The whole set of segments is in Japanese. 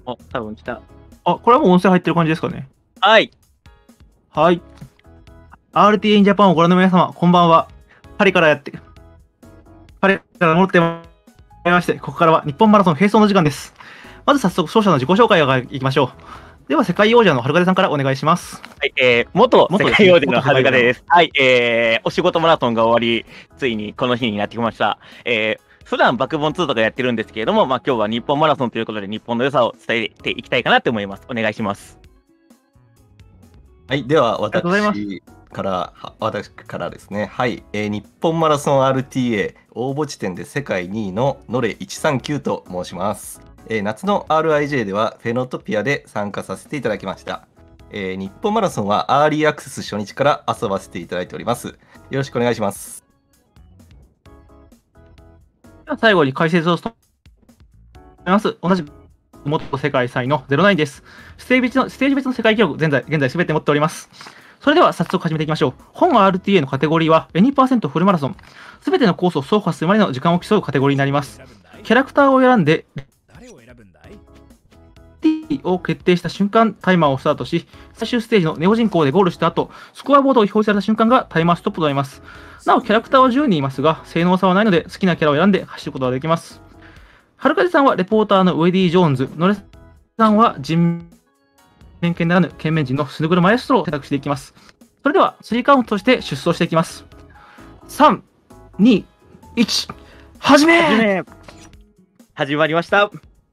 お、多分来た。 あ、これはもう音声入ってる感じですかね。 はい。 はい。RTA in Japan をご覧の皆様、こんばんは。パリから戻ってまいりまして、ここからは日本マラソン並走の時間です。まず早速、勝者の自己紹介をいきましょう。では、世界王者のはるかでさんからお願いします。 はい、元世界王者のはるかです。はい、お仕事マラソンが終わり、ついにこの日になってきました。普段バクボン2とかやってるんですけれども、まあ今日は日本マラソンということで日本の良さを伝えていきたいかなと思います。お願いします。 はい、では私からですね。はい、日本マラソン RTA 応募時点で世界2位のノレ139と申します。夏の RIJ ではフェノトピアで参加させていただきました。日本マラソンはアーリーアクセス初日から遊ばせていただいております。よろしくお願いします。 最後に解説を務めます。同じく元世界3位の09です。ステージ別の世界記録、現在全て持っております。それでは早速始めていきましょう。本 RTA のカテゴリーは Any% フルマラソン。すべてのコースを走破するまでの時間を競うカテゴリーになります。キャラクターを選んで、T を決定した瞬間、タイマーをスタートし、最終ステージのネオ人口でゴールした後、スコアボードを表示された瞬間がタイマーストップとなります。なお、キャラクターは10人いますが、性能差はないので、好きなキャラを選んで走ることができます。はるかじさんはレポーターのウェディ・ジョーンズ、ノレさんは人面犬ならぬ犬面人のスヌグルマエストロを選択していきます。それでは、3カウントとして出走していきます。3、2、1、始め始まりました。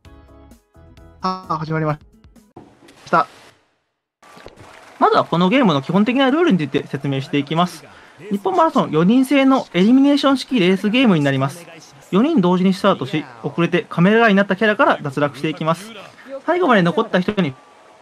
始まりました。まずはこのゲームの基本的なルールについて説明していきます。日本マラソン4人制のエリミネーション式レースゲームになります。4人同時にスタートし、遅れてカメラ外になったキャラから脱落していきます。最後まで残った人に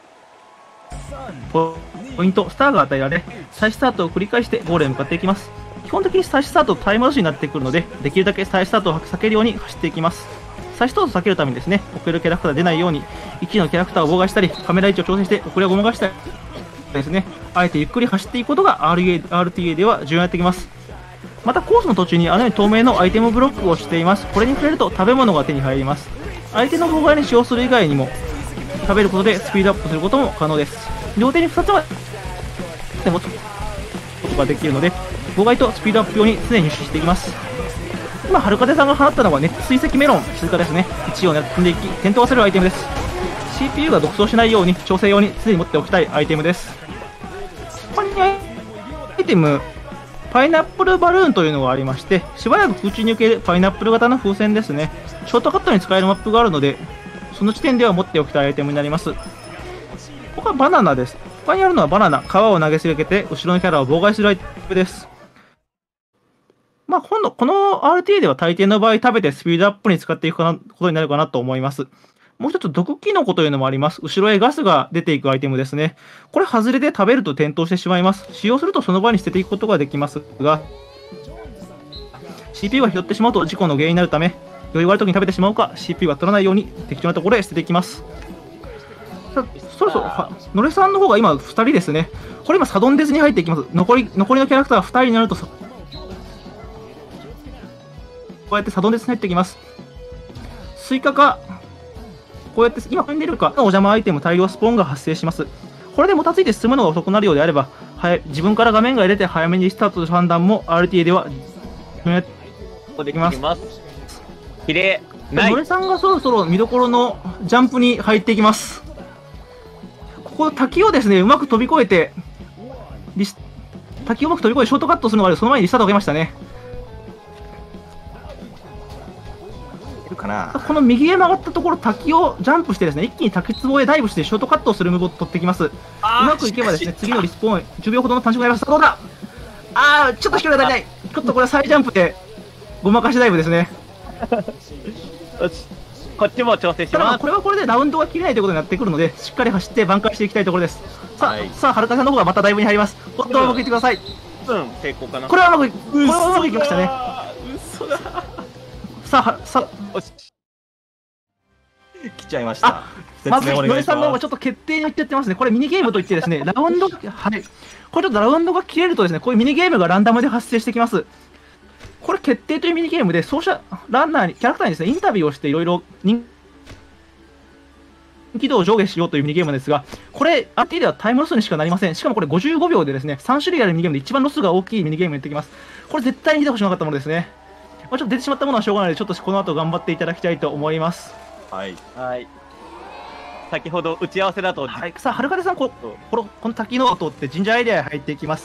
ポイント、スターが与えられ、再スタートを繰り返してゴールへ向かっていきます。基本的に再スタートとタイムロスになってくるので、できるだけ再スタートを避けるように走っていきます。再スタートを避けるためにですね、遅れるキャラクターが出ないように、1位のキャラクターを妨害したり、カメラ位置を調整して遅れをごまかしたりですね、あえてゆっくり走っていくことが RTA では重要になってきます。またコースの途中にあのように透明のアイテムブロックをしています。これに触れると食べ物が手に入ります。相手の妨害に使用する以外にも、食べることでスピードアップすることも可能です。両手に2つは持つことができるので、妨害とスピードアップ用に常に入手していきます。今、はるかでさんが放ったのは熱水石メロン、静かですね。1位を狙っていき、点灯させるアイテムです。CPU が独走しないように、調整用に常に持っておきたいアイテムです。他にアイテム、パイナップルバルーンというのがありまして、しばらく空中に受けるパイナップル型の風船ですね。ショートカットに使えるマップがあるので、その時点では持っておきたいアイテムになります。他はバナナです。他にあるのはバナナ、皮を投げすぎて、後ろのキャラを妨害するアイテムです。まあ、この RTA では大抵の場合、食べてスピードアップに使っていくことになるかなと思います。もう一つ、毒キノコというのもあります。後ろへガスが出ていくアイテムですね。これ、外れで食べると点灯してしまいます。使用するとその場に捨てていくことができますが、CPU が拾ってしまうと事故の原因になるため、余裕があるときに食べてしまうか、CPU が取らないように適当なところへ捨てていきます。そろそろ、のれさんの方が今2人ですね。これ今、サドンデスに入っていきます。残りのキャラクターが2人になると、こうやってサドンデスに入っていきます。スイカか、こうやって今踏んでいるかのお邪魔アイテム大量スポーンが発生します。これでもたついて進むのが遅くなるようであれば、自分から画面が出て早めにスタートする判断も RTA ではできます。 きれい。 のれさんがそろそろ見どころのジャンプに入っていきます。ここ滝をですね、うまく飛び越えて、滝をうまく飛び越えショートカットするのがある。その前にリスタートをかけましたね。この右へ曲がったところ、滝をジャンプしてですね、一気に滝壺へダイブしてショートカットをするムーブを取ってきます。うまくいけばですね、次のリスポーン10秒ほどの短縮になります。どうだ、ちょっと飛距離が足りない。ちょっとこれは再ジャンプでごまかしダイブですね。 よし、こっちも調整します。 これはこれでラウンドが切れないということになってくるので、しっかり走って挽回していきたいところです。さあ、はるかさんの方がまたダイブに入ります。おっと、うまくいってください。 成功かな。 これはうまくいきましたね。 嘘だ。 さあ、 来ちゃいました。 まず、のれさんの方がちょっと決定に入ってやってますね。これミニゲームといってですね、ラウンドが切れるとですね、こういうミニゲームがランダムで発生してきます。これ決定というミニゲームで、走者、ランナーに、キャラクターにですね、インタビューをしていろいろ軌道を上下しようというミニゲームですが、これ、RT ではタイムロスにしかなりません。しかもこれ55秒でですね、3種類あるミニゲームで一番ロスが大きいミニゲームになってきます。これ絶対に見てほしくなかったものですね。ちょっと出てしまったものはしょうがないので、ちょっとこの後頑張っていただきたいと思います。 はい。 はい。先ほど打ち合わせだと、 はい、さあ、はるかでさん、この滝のを通って神社エリアへ入っていきます。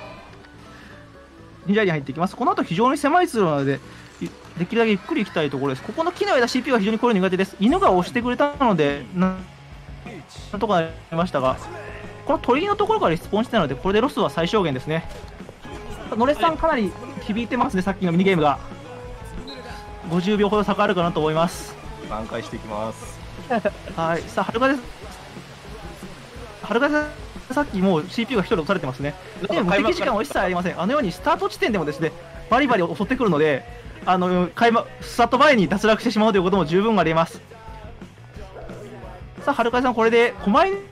神社エリアに入っていきます。この後非常に狭い通路なので、できるだけゆっくり行きたいところです。ここの木の間 CPU は非常にこれ苦手です。犬が押してくれたので、なんとかなりましたが、この鳥居のところからリスポーンしてたので、これでロスは最小限ですね。ノレさん、かなり響いてますね、さっきのミニゲームが。50秒ほど差があるかなと思います。 挽回していきます。 はい、さあ、はるかです。さっきもう CPU が1人押されてますね。でも、無敵時間は一切ありません。あのようにスタート地点でもですね、バリバリ襲ってくるので、スタート前に脱落してしまうということも十分あります。さあ、はるかさん、これで狛犬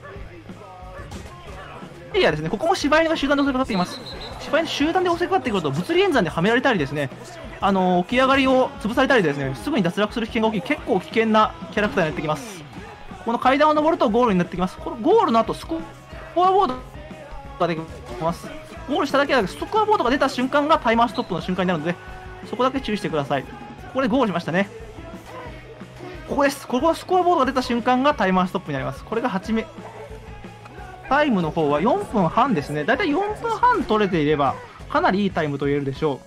エリアですね。ここも柴犬が集団で襲いかかっています。柴犬集団で襲いかかってくると、物理演算ではめられたりですね、起き上がりを潰されたりですね、すぐに脱落する危険が大きい、結構危険なキャラクターになってきます。この階段を上るとゴールになってきます。このゴールの後、スコアボードができます。ゴールしただけだけど、スコアボードが出た瞬間がタイマーストップの瞬間になるので、そこだけ注意してください。ここでゴールしましたね。ここです。ここスコアボードが出た瞬間がタイマーストップになります。これが8名。タイムの方は4分半ですね。だいたい4分半取れていれば、かなりいいタイムと言えるでしょ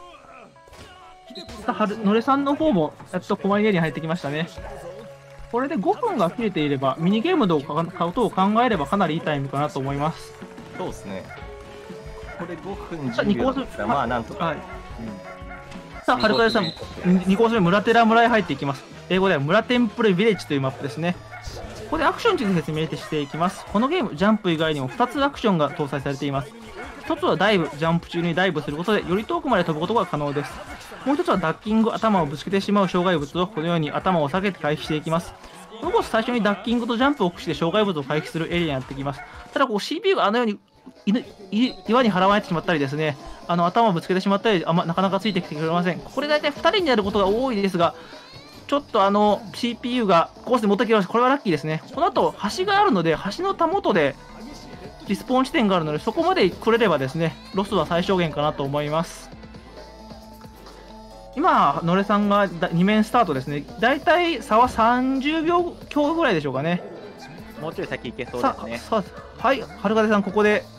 う。のれさんの方も、やっと狛犬エリアに入ってきましたね。これで5分が切れていれば、ミニゲームのことを考えればかなりいいタイムかなと思います。 そうですね。これ5分10秒だったら、まあなんとか。 はい、さあ、はるかでさん、2コース目、村寺村へ入っていきます。英語では村テンプルビレッジというマップですね。ここでアクションについて説明していきます。このゲーム、ジャンプ以外にも2つアクションが搭載されています。1つはダイブ、ジャンプ中にダイブすることで、より遠くまで飛ぶことが可能です。もう1つはダッキング、頭をぶつけてしまう障害物をこのように頭を下げて回避していきます。このコース最初にダッキングとジャンプを駆使して障害物を回避するエリアになってきます。ただ、CPU があのように岩に払われてしまったりですね、頭をぶつけてしまったり、なかなかついてきてくれません。これ大体2人になることが多いですが、ちょっとCPU がコースに持ってきました。これはラッキーですね。この後、橋があるので、橋のたもとでリスポーン地点があるので、そこまで来れればですね、ロスは最小限かなと思います。今、のれさんが2面スタートですね。大体差は30秒強ぐらいでしょうかね。 もうちょい先行けそうですね。 はい、はるかでさん、ここで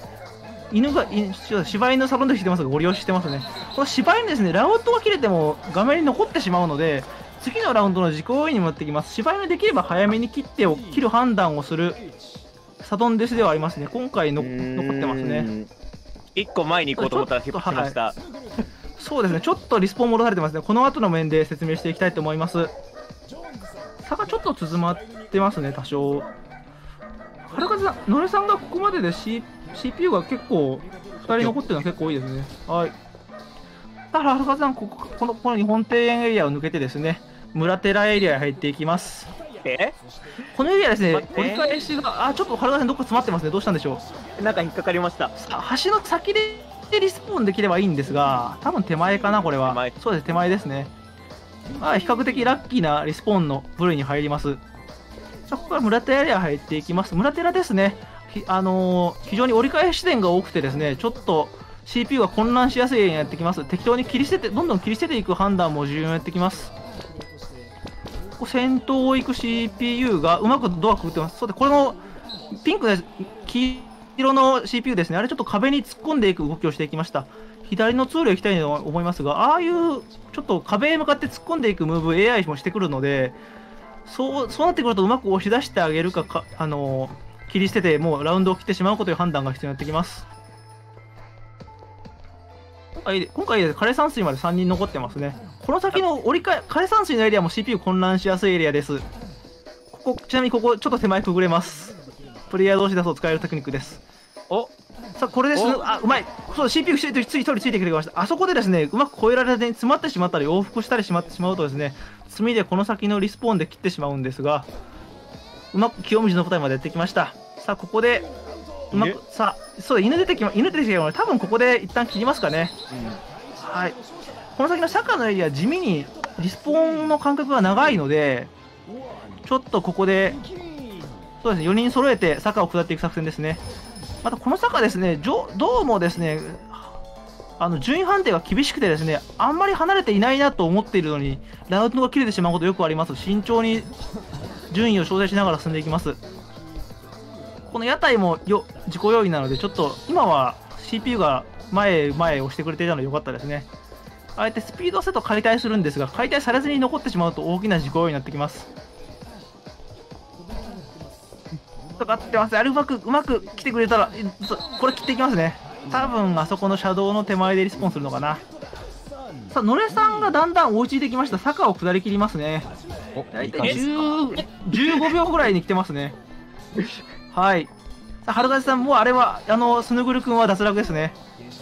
柴犬サロンで来てますが、ご利用してますね。この柴犬ですね、ラウンドが切れても画面に残ってしまうので、次のラウンドの自己要因に持ってきます。柴犬できれば早めに切る判断をするサドンデスではありますね。今回残ってますね。 1個前に行こうと思ったら失敗しました。 そうですね、ちょっとリスポン戻されてますね。この後の面で説明していきたいと思います。差がちょっと縮まってますね、多少。はるかさん、のれさんがここまでで、CPU が結構2人残ってるのは結構多いですね。はい。さあ、はるかさん、この日本庭園エリアを抜けてですね、村寺エリアに入っていきます。このエリアですね、折り返しが、ちょっとはるかさんどっか詰まってますね。どうしたんでしょう。なんか引っかかりました。 橋の先でリスポーンできればいいんですが、多分手前かな、これは。そうです、手前ですね。比較的ラッキーなリスポーンの部類に入ります。ここから村寺エリア入っていきます。村寺ですね、非常に折り返し地点が多くてですね、ちょっと CPU が混乱しやすいエリアになってきます。適当にどんどん切り捨てていく判断も重要になってきます。先頭を行く CPU がうまくドアくぐってます。そうで、これのピンクの黄色の CPU ですね、あれちょっと壁に突っ込んでいく動きをしていきました。左の通路へ行きたいと思いますが、ああいうちょっと壁へ向かって突っ込んでいくムーブ AI もしてくるので、そうなってくるとうまく押し出してあげるか、切り捨ててもうラウンドを切ってしまうことという判断が必要になってきます。今回枯山水まで3人残ってますね。この先の枯山水のエリアも CPU 混乱しやすいエリアです。ちなみにここちょっと手前くぐれます。プレイヤー同士だと使えるテクニックです。さあ、これです。うまい。そう、CPU ついてきてくれました。あそこでですね、うまく越えられずに詰まってしまったり、往復したりしまうとですね、炭でこの先のリスポーンで切ってしまうんですが、うまく清水の舞台までやってきました。さあ、ここで、犬出てきたので、多分ここで一旦切りますかね。はい。この先の坂のエリア、地味にリスポーンの間隔が長いので、 ちょっとここで、そうですね、4人揃えて坂を下っていく作戦ですね。またこの坂ですね、どうもですね、順位判定が厳しくてですね、あんまり離れていないなと思っているのに、ラウンドが切れてしまうことよくあります。慎重に順位を調整しながら進んでいきます。この屋台も自己要因なので、ちょっと今は CPU が前へ押してくれていたので良かったですね。あえてスピードセット解体するんですが、解体されずに残ってしまうと大きな自己要因になってきます。とかってます。あれうまく来てくれたら、これ切っていきますね。多分あそこの車道の手前でリスポンするのかな。さあ、野根さんがだんだん追いついてきました。坂を下り切りますね。大体15秒ぐらいに来てますね。はい。さあ、春風さん、もうあれは、スヌグル君は脱落ですね。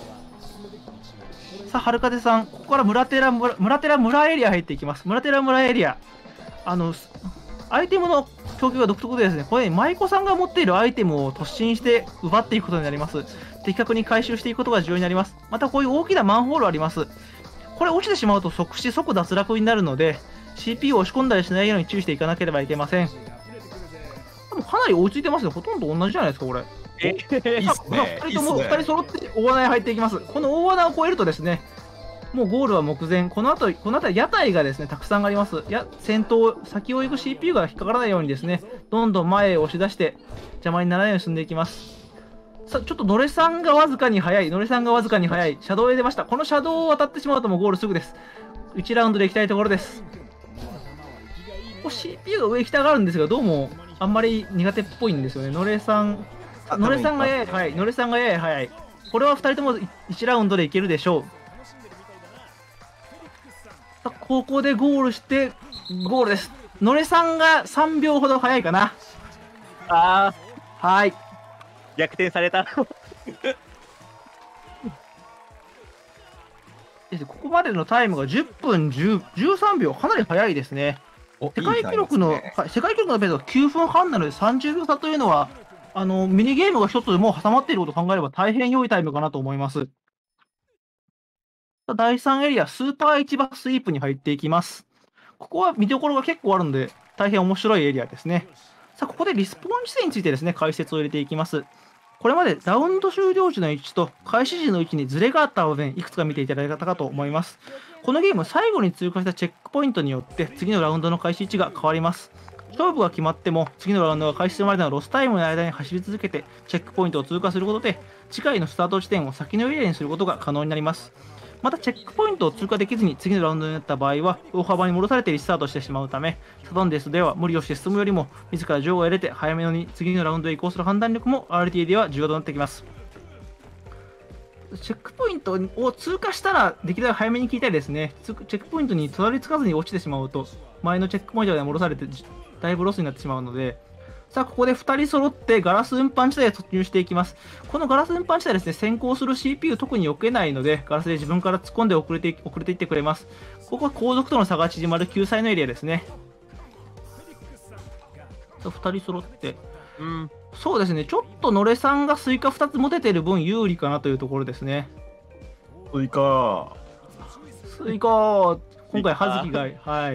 さあ、春風さん、ここから村エリア入っていきます。村エリア。アイテムの供給が独特でですね、これ、舞妓さんが持っているアイテムを突進して奪っていくことになります。的確に回収していくことが重要になります。また、こういう大きなマンホールあります。これ落ちてしまうと即脱落になるので、CPU を押し込んだりしないように注意していかなければいけません。でもかなり追いついてますね。ほとんど同じじゃないですか、これ。 いいっすね。 2人揃って大穴に入っていきます。この大穴を越えるとですね、もうゴールは目前。この辺り屋台がですね、たくさんあります。先を行く CPU が引っかからないようにですね、どんどん前へ押し出して邪魔にならないように進んでいきます。さあ、ちょっと野根さんがわずかに速い。車道へ出ました。この車道を渡ってしまうともうゴールすぐです。1ラウンドで行きたいところです。CPU が上行きたがるんですが、どうもあんまり苦手っぽいんですよね。野根さんがやや速い。これは2人とも1ラウンドでいけるでしょう。さあ、ここでゴールして、ゴールです。野根さんが3秒ほど速いかな。はい。 逆転された。 ここまでのタイムが10分13秒、かなり速いですね。世界記録のペースは9分半なので30秒差というのは、ミニゲームが一つでもう挟まっていることを考えれば大変良いタイムかなと思います。第3エリア、スーパー市場スイープに入っていきます。ここは見どころが結構あるので、大変面白いエリアですね。さあ、ここでリスポーン地点についてですね、解説を入れていきます。これまでラウンド終了時の位置と開始時の位置にズレがあった場面、いくつか見ていただいたかと思います。このゲーム、最後に通過したチェックポイントによって次のラウンドの開始位置が変わります。勝負が決まっても、次のラウンドが開始するまでのロスタイムの間に走り続けて、チェックポイントを通過することで、次回のスタート地点を先のエリアにすることが可能になります。また、チェックポイントを通過できずに次のラウンドになった場合は、大幅に戻されてリスタートしてしまうため、サドンデスでは無理をして進むよりも、自ら情報を得れて早めに次のラウンドへ移行する判断力も RTA では重要となってきます。チェックポイントを通過したら、できるだけ早めに切りたいですね。チェックポイントにたどり着かずに落ちてしまうと、前のチェックポイントで戻されて、だいぶロスになってしまうので、さあ、ここで2人揃ってガラス運搬地帯へ突入していきます。このガラス運搬地帯ですね、先行する CPU 特に避けないので、ガラスで自分から突っ込んで遅れていってくれます。ここは後続との差が縮まる救済のエリアですね。2人揃って、そうですね、ちょっと野根さんがスイカ2つ持ててる分有利かなというところですね。 スイカ、 今回、葉月が、はい。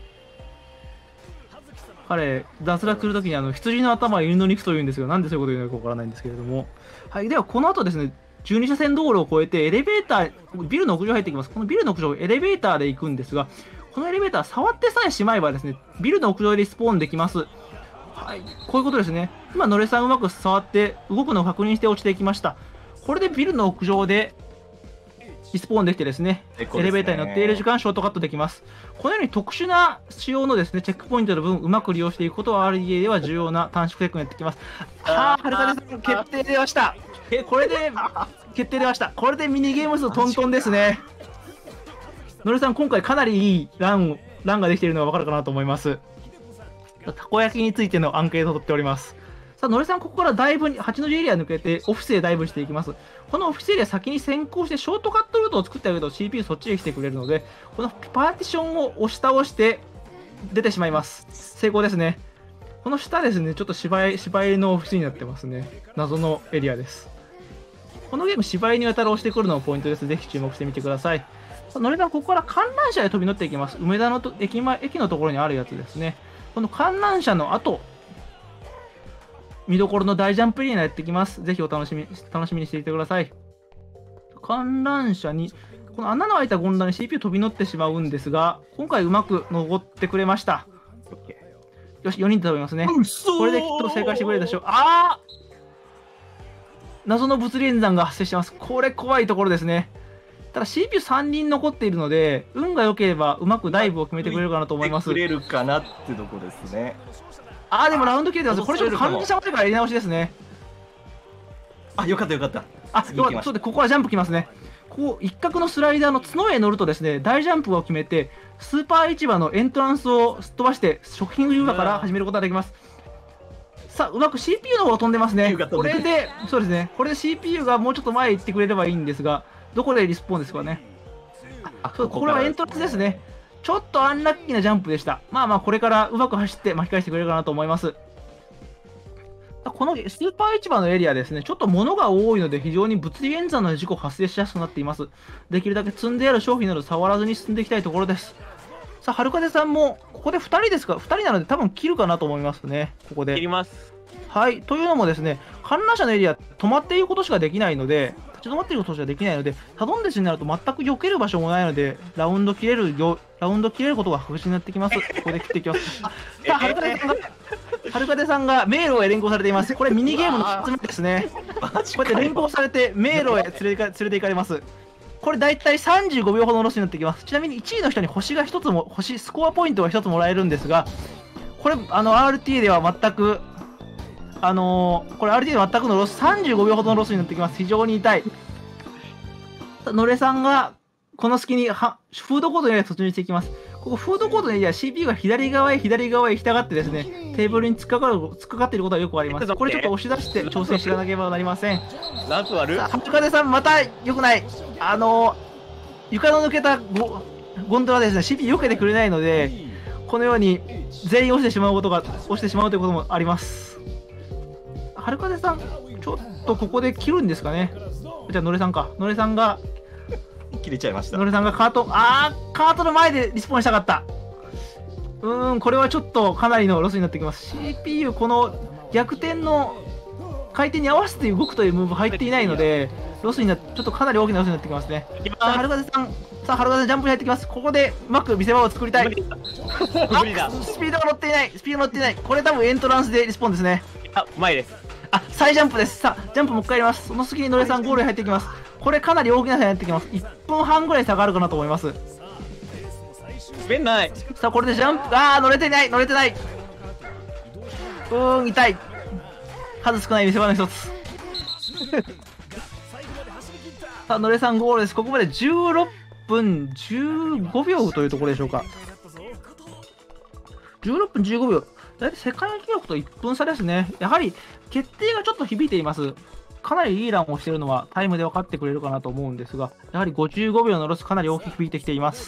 彼、脱落するときに羊の頭は犬の肉というんですが、なんでそういうこと言うのかわからないんですけれども。はい、では、この後ですね、12車線道路を越えて、エレベーター、ビルの屋上に入っていきます。このビルの屋上、エレベーターで行くんですが、このエレベーター、触ってさえしまえばですね、ビルの屋上でリスポーンできます。はい、こういうことですね。今、野根さんうまく触って、動くのを確認して落ちていきました。これでビルの屋上で、リスポーンできてですね、エレベーターに乗っている時間ショートカットできます。このように特殊な仕様のですね、チェックポイントの分、うまく利用していくことは RDA では重要な短縮テクになってきます。はるかさん、決定出ました。これでミニゲーム数トントンですね。野根さん、今回かなりいいランができているのがわかるかなと思います。たこ焼きについてのアンケートを取っております。さあ、野根さん、ここから8の字エリア抜けて、オフィスへダイブしていきます。このオフィスエリア先に先行して、ショートカットルートを作ってあげると CPU そっちへ来てくれるので、このパーティションを押し倒して出てしまいます。成功ですね。この下ですね、ちょっと芝居のオフィスになってますね。謎のエリアです。このゲーム、芝居に渡る押してくるのがポイントです。ぜひ注目してみてください。さあ、野根さん、ここから観覧車へ飛び乗っていきます。梅田の駅のところにあるやつですね。 この観覧車の後、見どころの大ジャンプエリアにやってきます。ぜひ楽しみにしていてください。観覧車に、この穴の開いたゴンドラに CPU 飛び乗ってしまうんですが、今回うまく登ってくれました。よし、4人で飛びますね。これできっと正解してくれるでしょう。謎の物理演算が発生してます。これ怖いところですね。ただ CPU3 人残っているので、運が良ければうまくダイブを決めてくれるかなと思います。 くれるかなってとこですね。 でもラウンド切れてます。これちょっと管理者までからやり直しですね。 よかったよかった。 よかった。そうで、ここはジャンプきますね。こう、一角のスライダーの角へ乗るとですね、大ジャンプを決めて、スーパー市場のエントランスをすっ飛ばして、食品売り場から始めることができます。さあ、うまく CPU の方が飛んでますね。これで、そうですね。これで CPU がもうちょっと前へ行ってくれればいいんですが、どこでリスポーンですかね。これはエントランスですね。ちょっとアンラッキーなジャンプでした。これからうまく走って巻き返してくれるかなと思います。このスーパー市場のエリアですね、ちょっと物が多いので非常に物理演算の事故発生しやすくなっています。できるだけ積んである商品など触らずに進んでいきたいところです。さあ、はるかぜさんも、ここで2人ですか ?2 人なので多分切るかなと思いますね。ここで。 切ります。 はい。というのもですね、観覧車のエリア、止まっていることしかできないので、立ち止まっていることしかできないので、たどんでしになると全く避ける場所もないので、ラウンド切れることが確実になってきます。ここで切っていきます。さあ、はるかぜさんが迷路へ連行されています。これミニゲームの1つ目ですね。こうやって連行されて迷路へ連れて行かれます。これ大体35秒ほどのロスになってきます。ちなみに1位の人に星が1つも、スコアポイントが1つもらえるんですが、これ、RT では全く、これ RT で全くのロス、35秒ほどのロスになってきます。非常に痛い。のれさんが、この隙にフードコートのエリアに突入していきます。ここフードコートのエリア、CPU が左側へ行きたがってですね、テーブルに突っかかっていることはよくあります。これちょっと押し出して挑戦していかなければなりません。 ランス割る？ はるかぜさん、また良くない。床の抜けたゴンドラですね、CPU 避けてくれないので、このように全員落ちてしまうということもあります。はるかぜさん、ちょっとここで切るんですかね。じゃあ、のれさんが、 切れちゃいました。 のれさんがカートの前でリスポーンしたかった。これはちょっとかなりのロスになってきます。CPU、この逆転の回転に合わせて動くというムーブ入っていないので、ちょっとかなり大きなロスになってきますね。はるかぜさん、ジャンプに入ってきます。ここでうまく見せ場を作りたい。 無理だ。 スピードが乗っていない。これ多分エントランスでリスポーンですね。 前です。 再ジャンプです。さあ、ジャンプもう一回やります。その隙にのれさんゴールに入ってきます。これかなり大きな差になってきます。1分半ぐらい差があるかなと思います。 滑んない。 さあ、これでジャンプ、乗れてない。痛い。数少ない見せ場の一つ。さあ、のれさんゴールです。ここまで16分15秒というところでしょうか。16分15秒。だいたい世界記録と1分差ですね。やはり、決定がちょっと響いています。かなりいいランをしているのはタイムで分かってくれるかなと思うんですが、やはり55秒のロスかなり大きく響いてきています。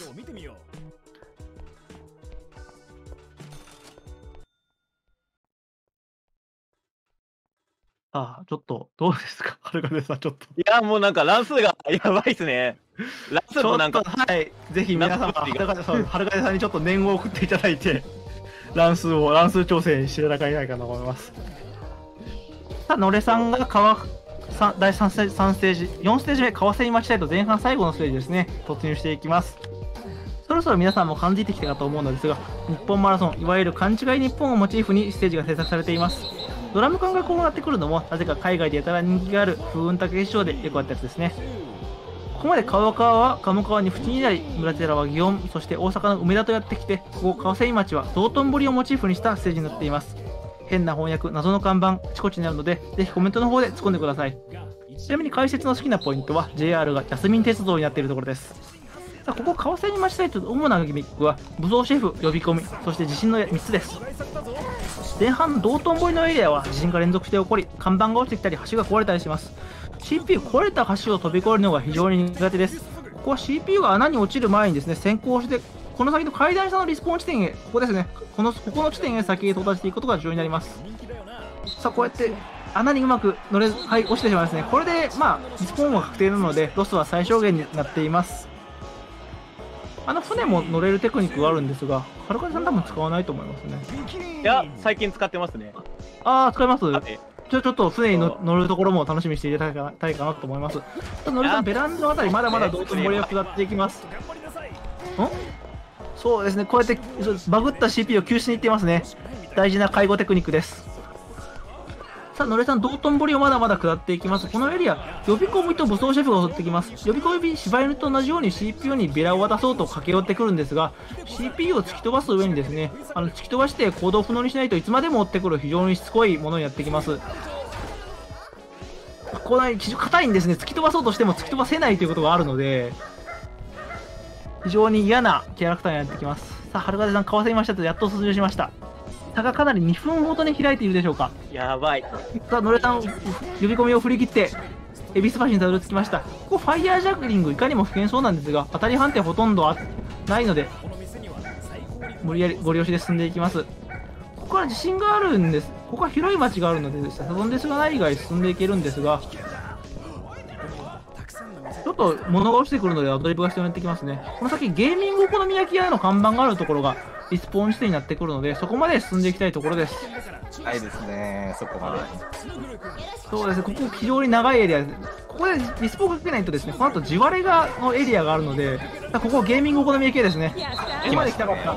ちょっと、どうですかはるかぜさん、ちょっと。 いや、もうなんか乱数がやばいっすね。乱数もなんか。 はい。ぜひ皆様、はるかぜさんにちょっと念を送っていただいて、乱数調整していただかないかなと思います。さあ、のれさんが第3ステージ、4ステージ目、川瀬に待ちたいと前半最後のステージですね、突入していきます。そろそろ皆さんも感じてきたかと思うのですが、日本マラソン、いわゆる勘違い日本をモチーフにステージが制作されています。ドラム缶がこうなってくるのも、なぜか海外でやたら人気がある風雲竹市場でよくあったやつですね。ここまで川は鴨川に淵になり、村寺は祇園、そして大阪の梅田とやってきて、ここ川瀬町は道頓堀をモチーフにしたステージになっています。変な翻訳、謎の看板、あちこちにあるので、ぜひコメントの方で突っ込んでください。ちなみに解説の好きなポイントは JR がジャスミン鉄道になっているところです。さあ、ここ川瀬に待ちたいと主なギミックは武装シェフ、呼び込み、そして地震の3つです。前半道頓堀のエリアは地震が連続して起こり、看板が落ちてきたり橋が壊れたりします。 CPU 壊れた橋を飛び越えるのが非常に苦手です。ここは CPU が穴に落ちる前にですね、先行してこの先の階段下のリスポーン地点へ、ここですね、ここの地点へ先へ到達していくことが重要になります。さあ、こうやって穴にうまく落ちてしまいますね。これでリスポーンは確定なのでロスは最小限になっています。 船も乗れるテクニックがあるんですが、はるかさん多分使わないと思いますね。 いや、最近使ってますね。 ああ、使います。 あえちょっと船に乗るところも楽しみにしていただきたいかなと思います。のりさん、ベランダのあたり、まだまだ道頓堀を下っていきます。そうですね、こうやってバグった CPU を救出に行っていますね。大事な介護テクニックです。さあ、のりさん、道頓堀をまだまだ下っていきます。このエリア、予備込みと武装シェフが襲ってきます。予備込み柴犬と同じように CPU にベラを渡そうと駆け寄ってくるんですが、CPU を突き飛ばす上にですね、突き飛ばして行動不能にしないといつまでも追ってくる非常にしつこいものにやってきます。この非常に硬いんですね。突き飛ばそうとしても突き飛ばせないということがあるので、非常に嫌なキャラクターになってきます。さあ、はるかぜさん、かわせましたとやっと卒業しました。差がかなり2分ほどに開いているでしょうか。 やばい。 さあ、のれさん、呼び込みを振り切って、恵比寿橋にたどり着きました。ここ、ファイヤージャグリング、いかにも危険そうなんですが、当たり判定ほとんどないので、無理やりご利用しで進んでいきます。ここから自信があるんです。ここは広い町があるので、サドンデスがない以外進んでいけるんですが、ちょっと物が落ちてくるのでアドリブが必要になってきますね。この先、ゲーミングお好み焼き屋の看板があるところがリスポーン地点になってくるので、そこまで進んでいきたいところです。 はいですね、そこまで。 そうですね、ここ非常に長いエリアです。ここでリスポーンかけないとですね、この後地割れのエリアがあるので、ここゲーミングお好み焼き屋ですね。ここまで来たかった。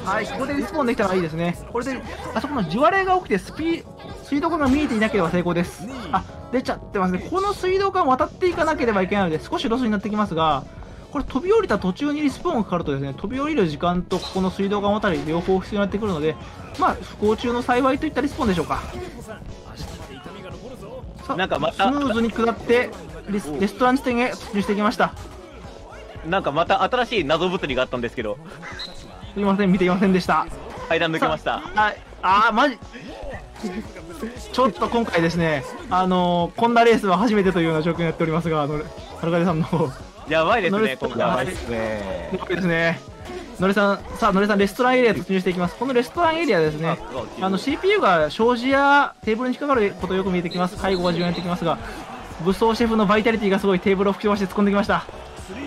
はい、ここでリスポーンできたのがいいですね。これで、あそこの地割れが起きて水道管が見えていなければ成功です。あ、出ちゃってますね。この水道管を渡っていかなければいけないので、少しロスになってきますが、これ飛び降りた途中にリスポーンがかかるとですね、飛び降りる時間とここの水道管渡り両方必要になってくるので、まあ、不幸中の幸いといったリスポーンでしょうか。さあ、 なんかまたスムーズに下ってレストラン地点へ突入してきました。 なんかまた新しい謎物理があったんですけど、 すいません、見ていませんでした。 階段抜けました。 はい、マジちょっと今回ですね、こんなレースは初めてというような状況になっておりますが、はるかぜさんの方、 やばいですね、今回。 やばいですね。 やばいですね。のりさん、レストランエリアへ突入していきます。このレストランエリアですね、CPU が障子やテーブルに引っかかることよく見えてきます。介護が重要になってきますが、武装シェフのバイタリティがすごい、テーブルを吹き飛ばして突っ込んできました。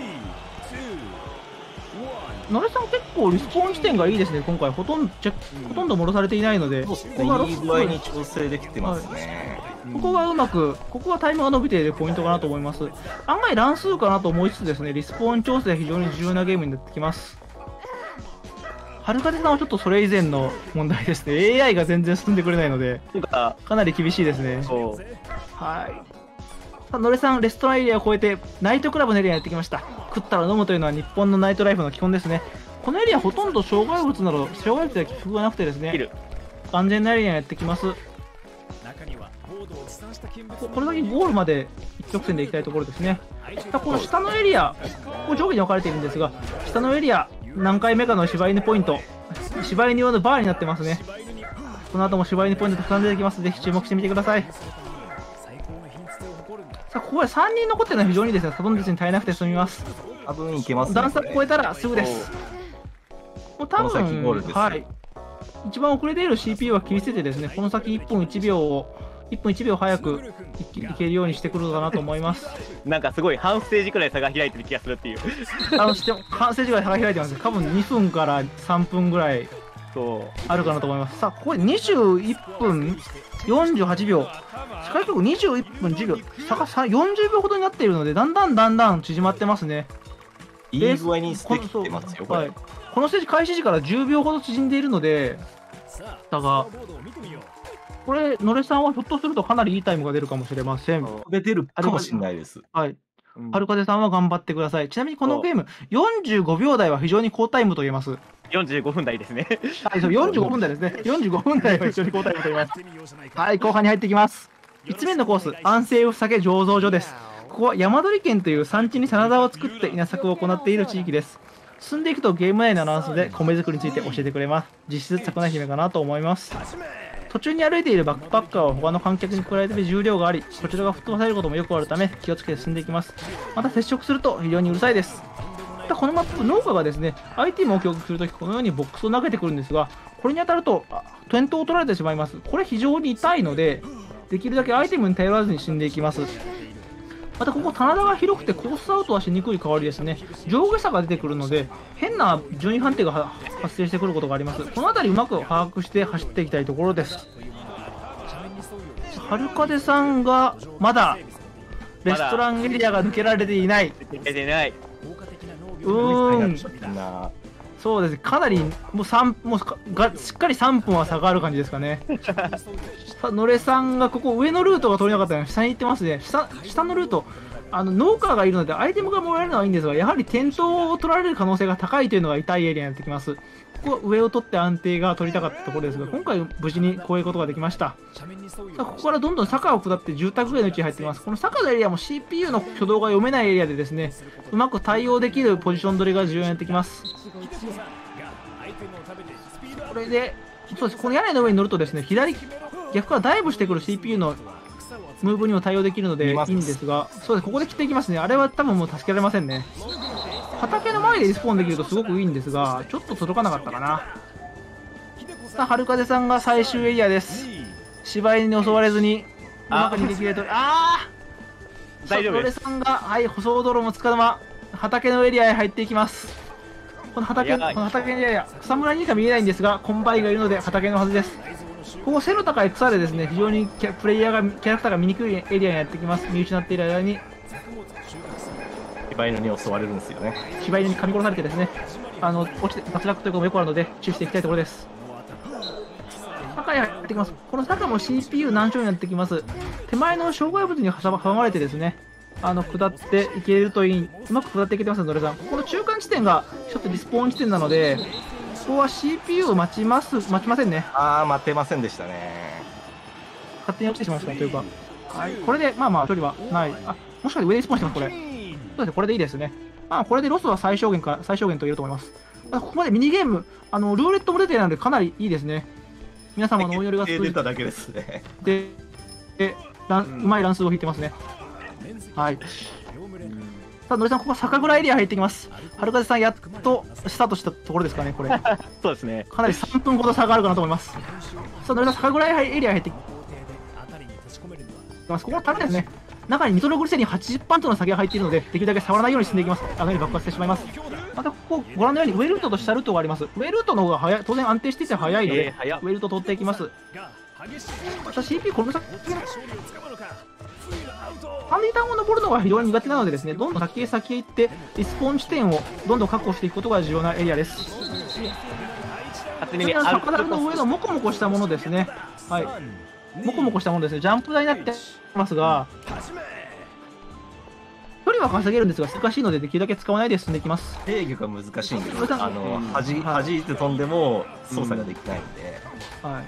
のりさん、結構リスポーン地点がいいですね、今回。ほとんど戻されていないので、 いい具合に調整できてますね。 ここがうまく、ここがタイムが伸びているポイントかなと思います。案外乱数かなと思いつつですね、リスポーン調整は非常に重要なゲームになってきます。はるかぜさんはちょっとそれ以前の問題ですね。AI が全然進んでくれないので、かなり厳しいですね。はい。さあ、のりさん、レストランエリアを越えて、ナイトクラブのエリアにやってきました。食ったら飲むというのは日本のナイトライフの基本ですね。このエリアほとんど障害物など、障害物や工夫がなくてですね、安全なエリアにやってきます。これだけゴールまで一直線で行きたいところですね。さあ、この下のエリア、ここ上下に分かれているんですが、下のエリア、何回目かの柴犬ポイント、柴犬用のバーになってますね。この後も柴犬ポイントたくさん出てきます。ぜひ注目してみてください。さあ、ここで3人残っているのは非常にですね、サドンデスに耐えなくて済みます。 多分いけますね。 段差超えたらすぐです。もう多分、はい。一番遅れている CPU は切り捨ててですね、この先1分1秒早くいけるようにしてくるのかなと思います。 なんかすごい半ステージくらい差が開いてる気がするっていう。 半ステージぐらい差が開いてます。多分2分から3分ぐらいあるかなと思います。さあ、ここで21分48秒。世界記録21分10秒。差が40秒ほどになっているので、だんだん縮まってますね。 いい具合にできてますよ、これ。はい、 このステージ開始時から10秒ほど縮んでいるので、差が。これ、のれさんはひょっとするとかなりいいタイムが出るかもしれません。 出るかもしれないです。 はい。はるかぜさんは頑張ってください。ちなみにこのゲーム、45秒台は非常に好タイムと言えます。 45分台ですね。 はい、そう、45分台ですね。45分台は非常に好タイムと言います。はい、後半に入ってきます。5つ目のコース、安政府酒醸造所です。ここは山鳥県という産地に真田を作って稲作を行っている地域です。進んでいくとゲーム内のアナウンスで米作りについて教えてくれます。実質魚姫かなと思います。途中に歩いているバックパッカーは他の観客に比べて重量があり、こちらが吹っ飛ばされることもよくあるため気をつけて進んでいきます。また接触すると非常にうるさいです。またこのマップ、農家がですね、アイテムを供給するときこのようにボックスを投げてくるんですが、これに当たると点灯を取られてしまいます。これ非常に痛いので、できるだけアイテムに頼らずに死んでいきます。 またここ棚田が広くてコースアウトはしにくい代わりですね、上下差が出てくるので変な順位判定が発生してくることがあります。この辺りうまく把握して走っていきたいところです。春風さんがまだレストランエリアが抜けられていない。そうですね、かなりもうしっかり3分は差がある感じですかね。さあ、野れさんがここ上のルートが取れなかったので下に行ってますね。下のルート、農家がいるのでアイテムがもらえるのはいいんですが、やはり点灯を取られる可能性が高いというのが痛いエリアになってきます。ここは上を取って安定が取りたかったところですが、今回無事に越えることができました。さあ、ここからどんどん坂を下って住宅街の位置に入っています。この坂のエリアも CPU の挙動が読めないエリアでですね、うまく対応できるポジション取りが重要になってきます。これで、そうです、この屋根の上に乗るとですね、逆からダイブしてくる CPU のムーブにも対応できるのでいいんですが、そうです、ここで切っていきますね。あれは多分もう助けられませんね。畑の前でリスポーンできるとすごくいいんですが、ちょっと届かなかったかな。さあ、春風さんが最終エリアです。柴犬に襲われずにうまく逃げ切れと、大丈夫です。さんが、はい、舗装道路もつかの間畑のエリアへ入っていきます。この畑のエリア、草むらにしか見えないんですが、コンバイがいるので畑のはずです。ここ背の高い草でですね、非常にキャラクターが見にくいエリアにやってきます。見失っている間に柴犬に襲われるんですよね。 柴犬に噛み殺されてですね、落ちて脱落ということもよくあるので注意していきたいところです。坂へ入ってきます。この坂も CPU 難所になってきます。手前の障害物に阻まれてですね、下っていけるといい、うまく下っていけてますね、野れさん。ここの中間地点がちょっとリスポーン地点なので、ここは CPU を待ちませんね。 待てませんでしたね。 勝手に落ちてしまいましたというか、はい、これでまあ距離はない。もしかして上でリスポーンしてます、これ。そうですね、これでいいですね。これでロスは最小限と言えると思います。ここまでミニゲーム、ルーレットも出ているのでかなりいいですね。皆様のお祈りが出ただけですね。 で、うまい乱数を引いてますね。はい。さあ、野れさん、ここは酒蔵エリア入ってきます。春風さん、やっとスタートしたところですかね、これ。 そうですね。 かなり3分ほど差があるかなと思います。さあ、野れさん、酒蔵エリア入ってきます。ここの樽ですね。中にニトログリセリン80%の酒が入っているので、できるだけ触らないように進んでいきます。爆発してしまいます。またここ、ご覧のように上ルートと下ルートがあります。上ルートの方が当然安定していて速いので、上ルート取っていきます。また CP この先ハンディタウンを登るのが非常に苦手なのでですね、どんどん先へ行ってリスポーン地点をどんどん確保していくことが重要なエリアです。坂田の上のモコモコしたものですね。はい。モコモコしたものですね。ジャンプ台になってますが、距離は稼げるんですが難しいのでできるだけ使わないで進んでいきます。 制御が難しいんです。弾いて飛んでも操作ができないんで。 はい。